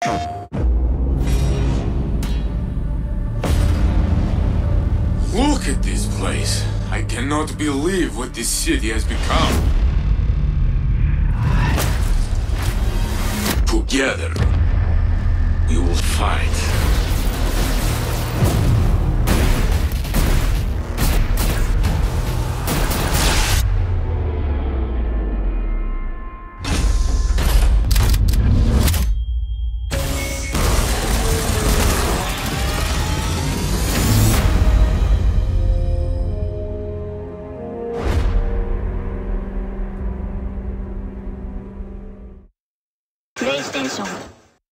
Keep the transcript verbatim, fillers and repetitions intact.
Look at this place. I cannot believe what this city has become. Together, we will fight.